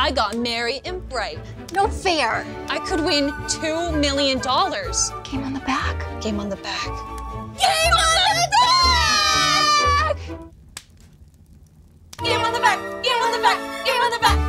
I got merry and bright. No fair. I could win $2 million. Game on the back. Game on the back. Game on the back! Game on the back! Game on the back! Game on the back!